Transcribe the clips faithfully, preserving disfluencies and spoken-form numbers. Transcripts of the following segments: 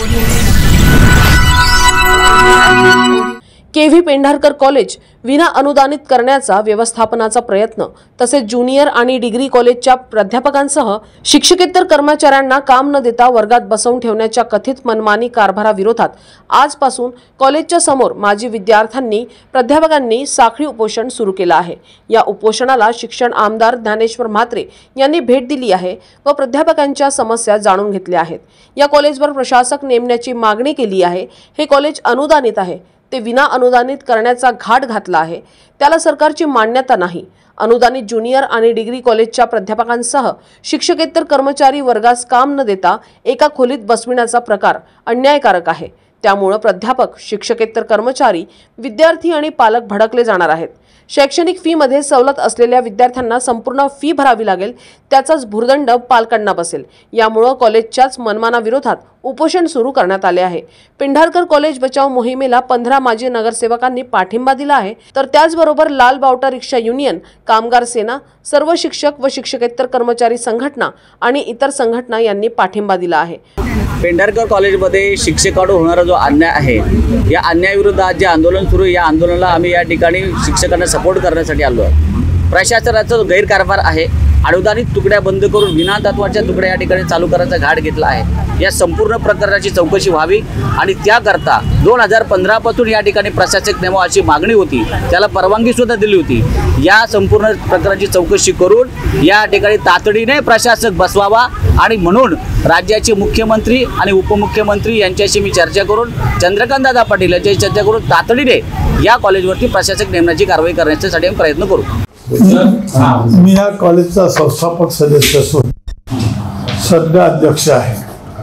KV Pendharkar college विना अनुदानित करण्याचा व्यवस्थापनाचा प्रयत्न तसेच ज्युनियर आणि डिग्री कॉलेजच्या प्राध्यापकांसह शिक्षकेतर कर्मचाऱ्यांना काम न देता वर्गात बसवून ठेवण्याच्या कथित मनमानी कारभाराविरोधात आजपासून कॉलेजच्या समोर माजी विद्यार्थ्यांनी प्राध्यापकांनी साखळी उपोषण सुरू केलं आहे। या उपोषणाला शिक्षण आमदार ज्ञानेश्वर म्हात्रे यांनी भेट दिली आहे व प्राध्यापकांच्या समस्या जाणून घेतल्या आहेत। या कॉलेजवर प्रशासक नेमण्याची मागणी केली आहे। हे कॉलेज अनुदानित आहे, ते विना अनुदानित करण्याचा घाट घातला आहे, त्याला सरकारची मान्यता नाही। अनुदानित ज्युनियर आणि डिग्री कॉलेजच्या प्राध्यापकांसह शिक्षकेतर कर्मचारी वर्गास काम न देता एका खोलीत बसविण्याचा प्रकार अन्यायकारक आहे। त्यामुळे प्राध्यापक, शिक्षकेतर कर्मचारी, विद्यार्थी आणि पालक भडकले जाणार आहेत। शैक्षणिक फी मध्ये सवलत असलेल्या विद्यार्थ्यांना संपूर्ण फी भरावी लागेल, त्याचाच भुर्दंड पालकांना बसेल। यामुळे कॉलेजच्याच मनमानाविरोधात उपोषण सुरू करण्यात आले आहे। पेंढारकर कॉलेज बचाव मोहिमेला पंधरा माजी नगरसेवकांनी पाठिंबा दिला आहे, तर त्याचबरोबर लाल बावटा रिक्षा युनियन, कामगार सेना, सर्व शिक्षक व शिक्षकेतर कर्मचारी संघटना आणि इतर संघटना यांनी पाठिंबा दिला आहे। पेंढारकर कॉलेजमध्ये शिक्षकांवर होणारा जो अन्याय आहे, या अन्यायाविरोधात जे आंदोलन सुरू आहे, या आंदोलनाला आम्ही या ठिकाणी शिक्षकांना सपोर्ट करण्यासाठी आलो आहे। प्रशासनाचा गैरकारभार आहे, अनुदानित तुकड्या बंद करून विना तत्वाच्या तुकड्या या ठिकाणी चालू करायचा घाट घेतला आहे। या संपूर्ण प्रकरणाची चौकशी व्हावी आणि त्याकरता दोन हजार पंधरा पासून या ठिकाणी प्रशासक नेमावा अशी मागणी होती, त्याला परवानगी सुद्धा दिली होती। या संपूर्ण प्रकरणाची चौकशी करून या ठिकाणी तातडीने प्रशासक बसवावा आणि म्हणून राज्याचे मुख्यमंत्री आणि उपमुख्यमंत्री यांच्याशी मी चर्चा करून चंद्रकांत दादा पाटील यांच्याशी चर्चा करून तातडीने या कॉलेजवरती प्रशासक नेमण्याची कारवाई करण्यासाठी आम्ही प्रयत्न करू। मी या कॉलेजचा संस्थापक सदस्य असून सध्या अध्यक्ष आहे।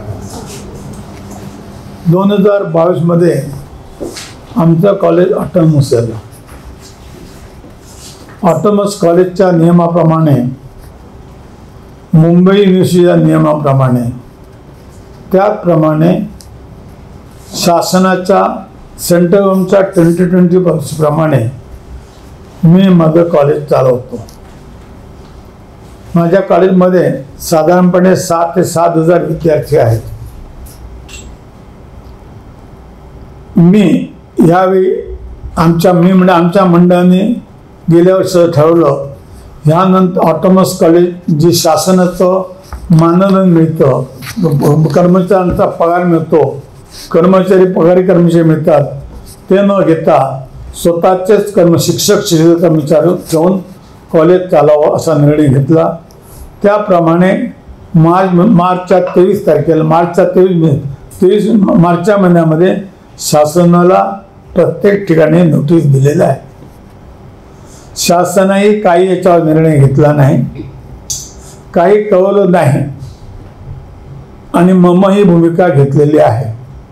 दोन हजार बावीस मध्ये आमचं कॉलेज ऑटोनॉमस झालं। ऑटोनॉमस कॉलेजच्या नियमाप्रमाणे, मुंबई युनिव्हर्सिटीच्या नियमाप्रमाणे, त्याप्रमाणे शासनाच्या सेंट्रल गव्हर्नमेंटच्या ट्वेंटी ट्वेंटी पॉलिसीप्रमाणे मी माझं कॉलेज चालवतो। माझ्या कॉलेजमध्ये साधारणपणे सात ते सात हजार विद्यार्थी आहेत। मी यावेळी आमच्या मी म्हणजे आमच्या मंडळाने गेल्या वर्षी ठरवलं, यानंतर ऑटोनॉमस कॉलेज जे शासनाचं मानधन मिळतं, कर्मचाऱ्यांचा पगार मिळतो, कर्मचारी पगारी कर्मचारी मिळतात, ते न घेता स्वतःचेच कर्म शिक्षक शिक्षक कर्मचारी घेऊन कॉलेज चालवावं असा निर्णय घेतला। त्याप्रमाणे मार्च मार्चच्या तेवीस तारखेला मार्चच्या तेवीस तेवीस मार्चच्या महिन्यामध्ये शासनाला प्रत्येक ठिकाणी नोटीस दिलेला आहे। शासनाने काही याच्यावर निर्णय घेतला नाही, काही कळवलं नाही आणि मम ही भूमिका घेतलेली आहे।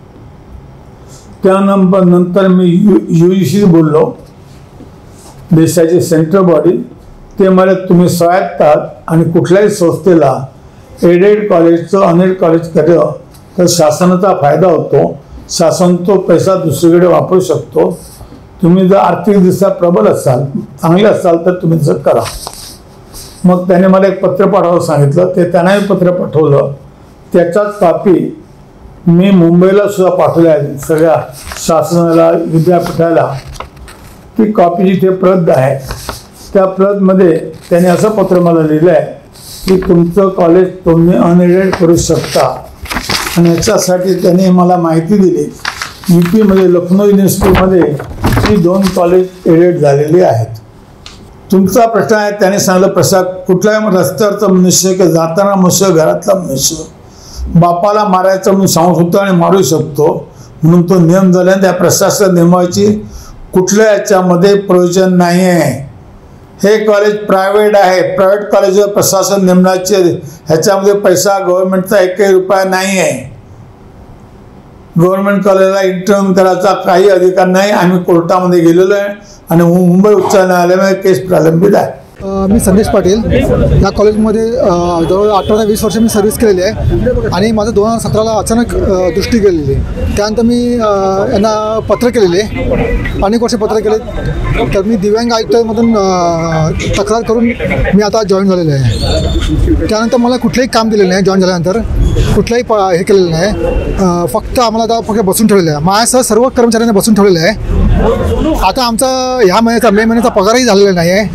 त्यानंतर नंतर मी यू जी सी बोललो, देशाची सेंट्रल बॉडी, ते मला तुम्ही स्वायत्त आहात आणि कुठल्याही संस्थेला एडेड कॉलेजचं अनएडेड कॉलेज केलं तर शासनाचा फायदा होतो, शासन तो पैसा दुसरीकडे वापरू शकतो। तुम्ही जर आर्थिकदृष्ट्या प्रबल असाल, चांगले असाल तर तुम्ही जर करा। मग त्याने मला एक पत्र पाठवायला सांगितलं, ते त्यांनाही पत्र पाठवलं। त्याचाच कॉपी मी मुंबईला सुद्धा पाठवल्या आहे सगळ्या शासनाला, विद्यापीठाला। ती कॉपी जिथे प्रत आहे त्या प्रतमध्ये त्याने असं पत्र मला लिहिलं आहे की तुमचं कॉलेज तुम्ही अनएडेड करू शकता आणि याच्यासाठी त्याने मला माहिती दिली। यू पीमध्ये लखनौ युनिव्हर्सिटीमध्ये ही दोन कॉलेज एडेड झालेली आहेत। तुमचा प्रश्न आहे, त्याने सांगितलं प्रसाद कुठल्याही रस्त्यावरचा मनुष्य किंवा जाताना मनुष्य, घरातला मनुष्य बापाला मारायचं म्हणून सांगू शकतो आणि मारू शकतो, म्हणून तो नियम झाला। त्या प्रशासन नियमाची कुठल्या याच्यामध्ये प्रयोजन नाही आहे। हे कॉलेज प्रायव्हेट आहे, प्रायव्हेट कॉलेजवर प्रशासन नेमण्याचे ह्याच्यामध्ये पैसा गव्हर्नमेंटचा एकही रुपया नाही आहे। गव्हर्नमेंट कॉलेजला इंटर्न करायचा काही अधिकार नाही। आम्ही कोर्टामध्ये गेलेलो आहे आणि मुंबई उच्च न्यायालयामध्ये केस प्रलंबित आहे। मी संदेश पाटील या कॉलेजमध्ये जवळ अठरा ते वीस वर्ष मी सर्व्हिस केलेली आहे आणि माझं दोन हजार सतराला अचानक दृष्टी गेलेली. त्यानंतर मी यांना पत्र केलेले, अनेक वर्ष पत्र केले. तर मी दिव्यांग आयुक्तामधून तक्रार करून मी आता जॉईन झालेलो आहे. त्यानंतर मला कुठलंही काम दिलेलं नाही. जॉईन झाल्यानंतर कुठलंही प हे केलेलं नाही. फक्त आम्हाला आता फक्त बसून ठेवलेलं आहे. माझ्यासह सर्व कर्मचाऱ्यांना बसून ठेवलेलं आहे. आता आमचा ह्या महिन्याचा मे महिन्याचा पगारही झालेला नाही आहे.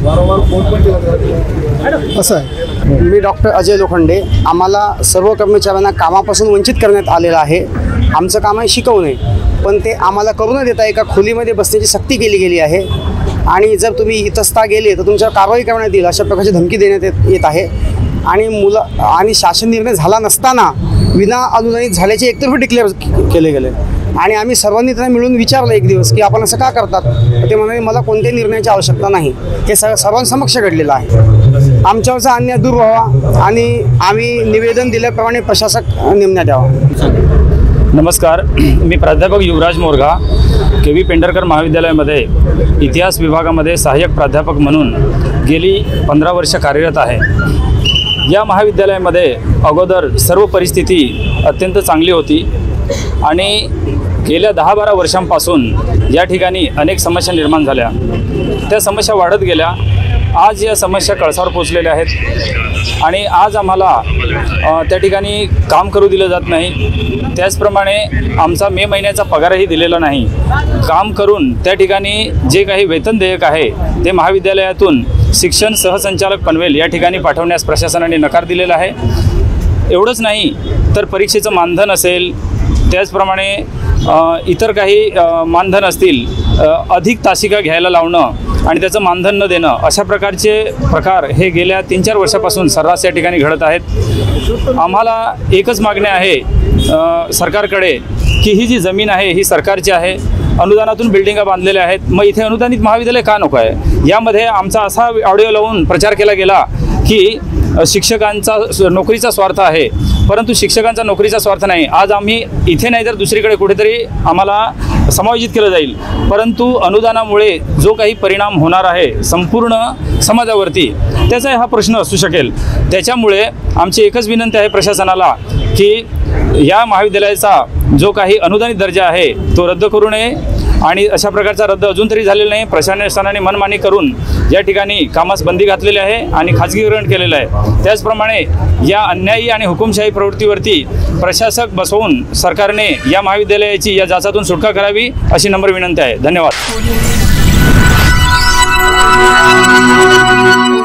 असं आहे. मी डॉक्टर अजय लोखंडे. आम्हाला सर्व कर्मचाऱ्यांना कामापासून वंचित करण्यात आलेलं आहे. आमचं काम आहे शिकवणे, पण ते आम्हाला करू न देता एका खोलीमध्ये बसण्याची सक्ती केली गेली आहे आणि जर तुम्ही इतस्ता गेले तर तुमच्यावर कारवाई करण्यात येईल अशा प्रकारची धमकी देण्यात येत येत आहे. आणि मुलं आणि शासन निर्णय झाला नसताना विना अनुदानित झाल्याचे एकतर्फी डिक्लेअर केले गेले आणि आम्ही सर्वांनी त्यांना मिळून विचारलं एक दिवस की आपण असं का करतात. ते म्हणाले मला कोणत्याही निर्णयाची आवश्यकता नाही. हे स सर्वांसमक्ष घडलेलं आहे. आमच्यावरचा अन्याय दूर व्हावा आणि आम्ही निवेदन दिल्याप्रमाणे प्रशासक नेमण्यात यावा. नमस्कार, मी प्राध्यापक युवराज मोरघा के व्ही पेंढारकर महाविद्यालयामध्ये इतिहास विभागामध्ये सहाय्यक प्राध्यापक म्हणून गेली पंधरा वर्ष कार्यरत आहे. या महाविद्यालयामध्ये अगोदर सर्व परिस्थिती अत्यंत चांगली होती आणि गेल्या दहा बारा वर्षांपासून या ठिकाणी अनेक समस्या निर्माण झाल्या. त्या समस्या वाढत गेल्या. आज या समस्या कळसावर पोचलेल्या आहेत आणि आज आम्हाला त्या ठिकाणी काम करू दिलं जात नाही. त्याचप्रमाणे आमचा मे महिन्याचा पगारही दिलेला नाही. काम करून त्या ठिकाणी जे काही वेतन देयक आहे ते महाविद्यालयातून शिक्षण सहसंचालक पनवेल या ठिकाणी पाठवण्यास प्रशासनाने नकार दिलेला आहे. एवढंच नाही तर परीक्षेचं मानधन असेल, त्याचप्रमाणे इतर काही मानधन असतील, अधिक तासिका घ्यायला लावणं आणि त्याचं मानधन न देणं, अशा प्रकारचे प्रकार हे गेल्या तीन चार वर्षापासून सर्रास या ठिकाणी घडत आहेत. आम्हाला एकच मागणी आहे सरकारकडे की ही जी जमीन आहे ही सरकारची आहे. अनुदानातून बिल्डिंगा बांधलेल्या आहेत. मग इथे अनुदानित महाविद्यालय का नको आहे? यामध्ये आमचा असा ऑडिओ लावून प्रचार केला गेला की शिक्षकांचा नोकरीचा स्वार्थ आहे, परंतु शिक्षकांचा नोकरीचा स्वार्थ नाही. आज आम्ही इथे नाही तर दुसरीकडे कुठेतरी आम्हाला समायोजित केलं जाईल, परंतु अनुदानामुळे जो काही परिणाम होणार आहे संपूर्ण समाजावरती त्याचा हा प्रश्न असू शकेल. त्याच्यामुळे आमची एकच विनंती आहे प्रशासनाला की या महाविद्यालयाचा जो काही अनुदानित दर्जा आहे तो रद्द करू नये आणि अशा प्रकारचा रद्द अजून तरी झालेला नाही. प्रशासनाने मनमानी करून या ठिकाणी कामास बंदी घातलेली आहे आणि खाजगीकरण केलेलं आहे. त्याचप्रमाणे या अन्यायी आणि हुकुमशाही प्रवृत्तीवरती प्रशासक बसवून सरकारने या महाविद्यालयाची या जाचातून सुटका करावी अशी नम्र विनंती आहे. धन्यवाद.